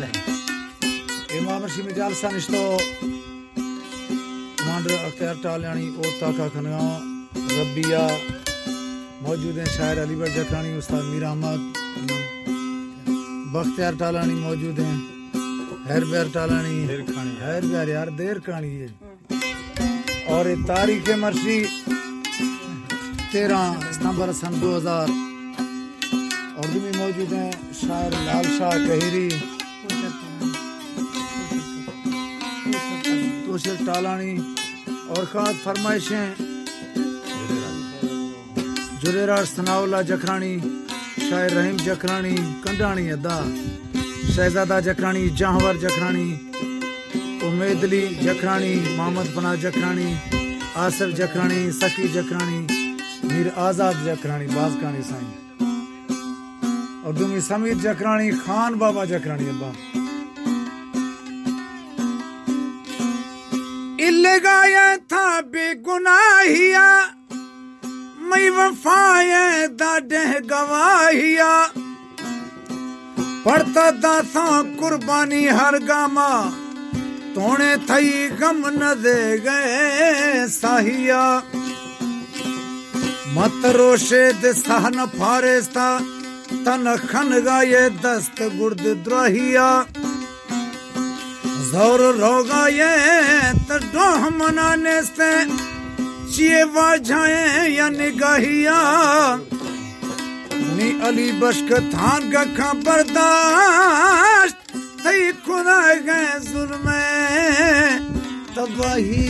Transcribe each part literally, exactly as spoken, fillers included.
इमाम रशीद जालसा निश्तो कमांडर अख्तियार टालियानी ओता का खनगांव रबिया मौजूद हैं। शायर अलीबर जखानी उस्ताद मीर अहमद बख्तियार टालानी मौजूद हैं। हैर ब्यार टालानी हैर ब्यार यार देर कहानी है। और ये तारीख मर्शी तेरह सितंबर सन दो हजार उर्दू में मौजूद हैं। शायर लाल शाह कहिरी तोशर टालानी और खास फरमाइशें जुरेरार सनाउल्ला जखरानी शायर रहीम जखरानी कंडानी अदा शहजादा जखरानी जहांवर जखरानी उमेदली जखरानी मोहम्मद पनाह जखरानी आसिफ जखरानी सकी जखरानी मीर आजाद जखरानी बाज कहानी साईं और दुमी समीर जखरानी खान बाबा जखरानी अब्बा इल्लेगाया था बेगुनाहिया मई वफाए दाढ़े गवाहिया पढ़ता दासा कुर्बानी हर गामा तोने थई गम न दे गए साहिया मत रोशे दे सहन फारेस्ता तन खन गाये दस्त गुर्द द्रोहिया जोर रोगा ये तो डोह मनाने से चिए वाजाए या निगाहिया नी अली बश्क थान गखा बर्दाश्त थई खुदा गए जुल्म तबाही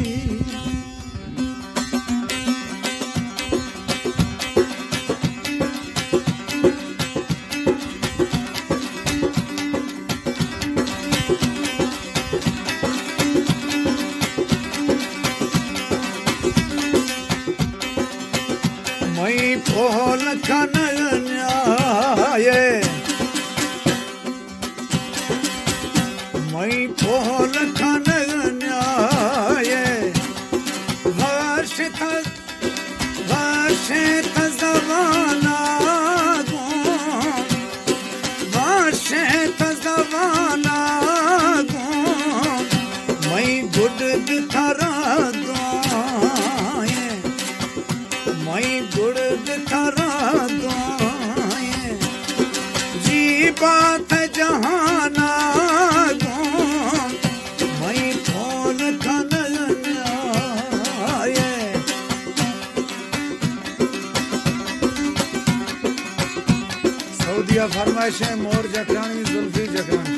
पोल खनन्याये मई पोल खनन्याये वर्षित वर्षित जवाना गो वर्षित जवाना गो मई गुड दिथरा गो मई गुड़ दिथरा गाए जी बात जहाना गो मई फोन खनन्याये सऊदिया फरमाइशें मोर जखरानी जुल्फी जखरानी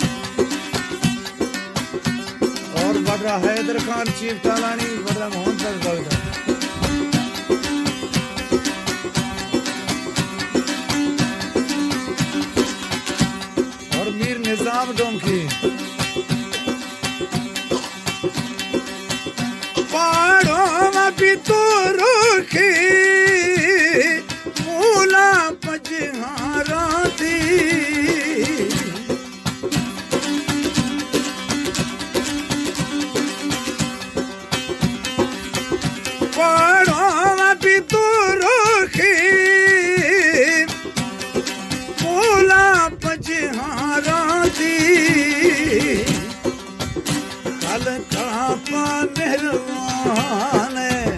और बड़ा हैदर खान चीफ टालानी बड़ा मोहन तक गलदा निजाम डोंकी पाड़ो भी तो रुखी मूला पजहारा थी पाड़ो भी तो रुखी मूला पजहारा कल कापा निर्वाण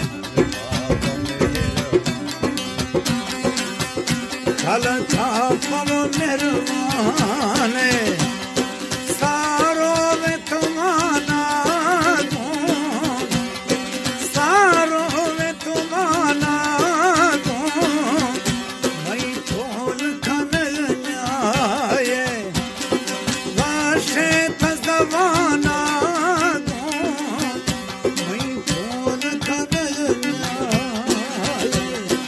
कल कापा निर्वाण सारो में तुम्हारा गो सारो में तुम्हारा गो मई खोल खनन्याये वाशे तजवाना गो मई खोल खनन्याये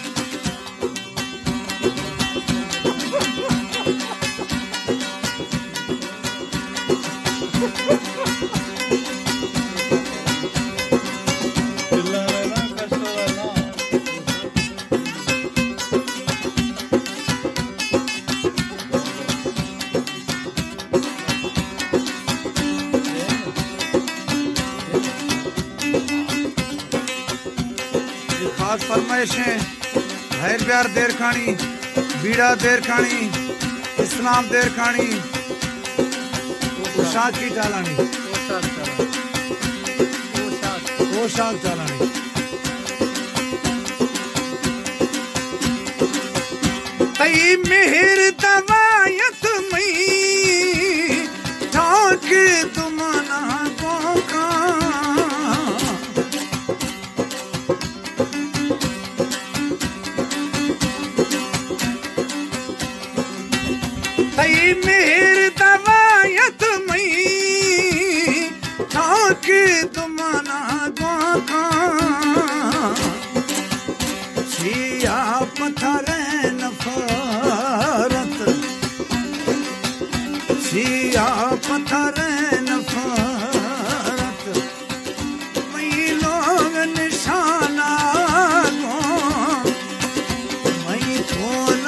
खास फरमाइशें हैर प्यार देर खानी बीड़ा देर खानी इस्लाम देर खानी पोशाक की चालानी पोशाक चालानी तई मेहर दवायत मई ठाक तुमना कोका तई मेहर दवायत मई ठाक तुमना कोका छिया पत्थर नफरत छिया पत्थर नफरत मई लोग निशाना को मई खोल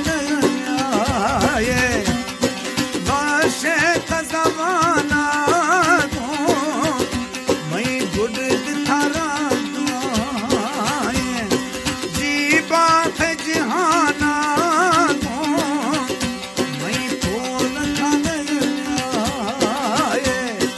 खलयाए बाशे तजवाना को मई गुड दिथारा दुआए जी बात जहाना को मई खोल खलयाए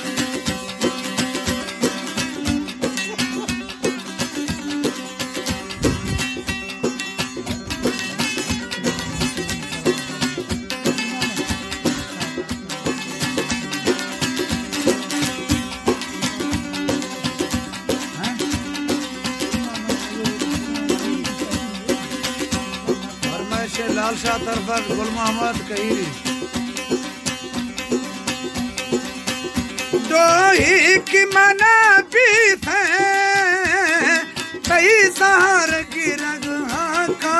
लाल शाह तरफत गुल मोहम्मद कहीरी दोही की मना भी थे कई सहार की रग का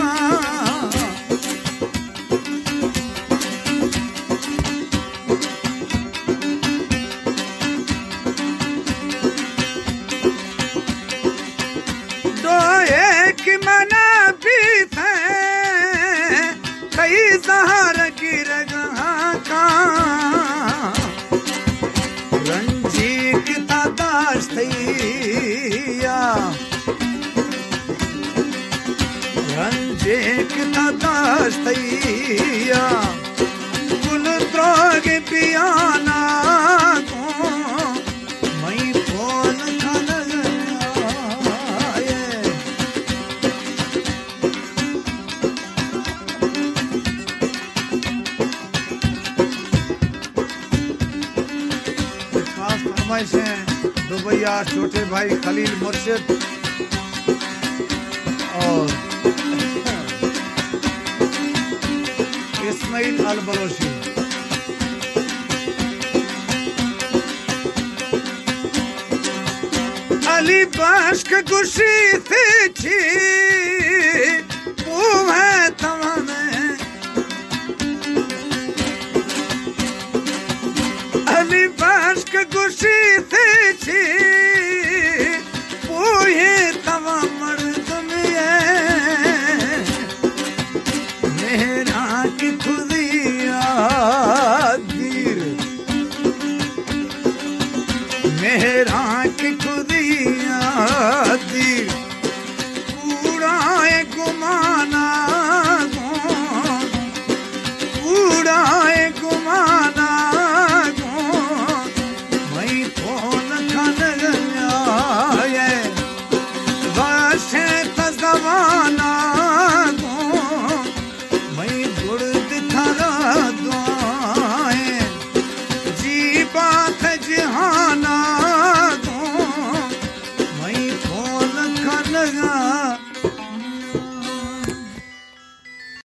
दोहे की मना भी थे कई सहार की रगहा का रंजी की तादाश थैया रंजे की तादाश थैया कुल द्रोग पियाना को मई फोन खलयाए से दुबैया छोटे भाई खलील मुर्शिद और इस्माइल अल बलोची अली बाश्क गुशी थी छी वो है तमामे अली बाश्क गुशी थी छी पूहे तवा मर्द में मेरा की खुदिया